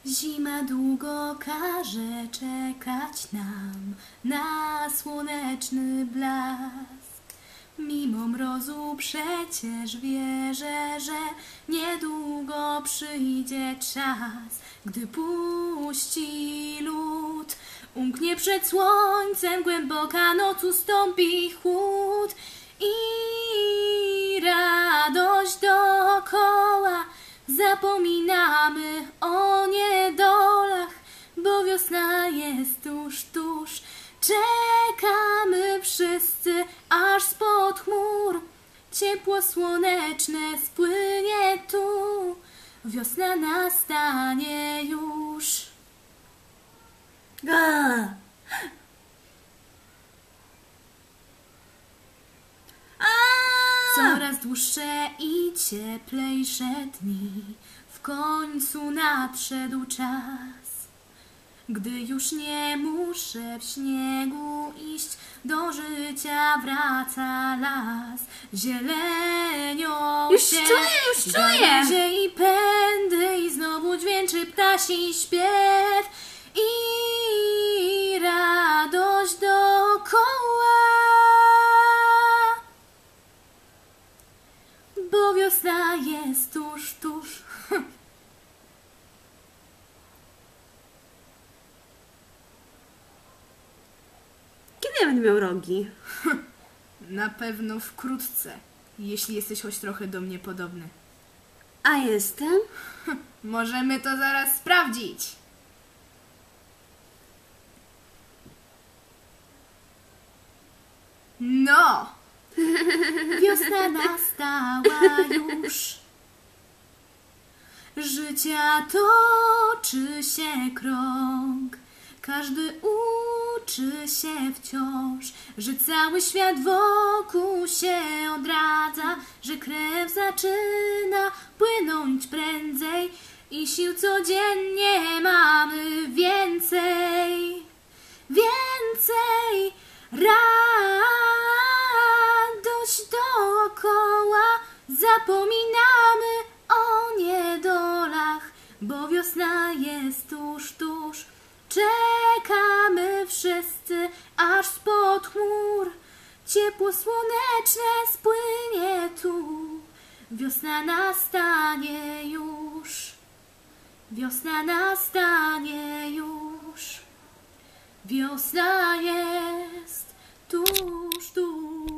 Zima długo każe czekać nam na słoneczny blask. Mimo mrozu przecież wierzę, że niedługo przyjdzie czas, gdy puści lód. Umknie przed słońcem głęboka noc, ustąpi chłód i radość dookoła. Zapominamy o niedolach, bo wiosna jest tuż, tuż. Czekamy wszyscy, aż spod chmur ciepło słoneczne spłynie tu. Wiosna nastanie już. Coraz dłuższe i cieplejsze dni, w końcu nadszedł czas, gdy już nie muszę w śniegu iść, do życia wraca las. Zielenią Już się czuję! I pędy i znowu dźwięczy ptasi śpiew i radość dookoła. Bo wiosna jest tuż, tuż. Kiedy ja będę miał rogi? Na pewno wkrótce, jeśli jesteś choć trochę do mnie podobny. A jestem? Możemy to zaraz sprawdzić. No! Wiosna nastała już. Życia toczy się krąg. Każdy uczy się wciąż, że cały świat wokół się odradza, że krew zaczyna płynąć prędzej i sił codziennie mamy więcej. Więcej radość dookoła, zapominamy o niedolach, bo wiosna jest tuż, tuż. Czekamy wszyscy, aż spod chmur ciepło słoneczne spłynie tu. Wiosna nastanie już. Wiosna nastanie już. Wiosna jest tuż, tuż.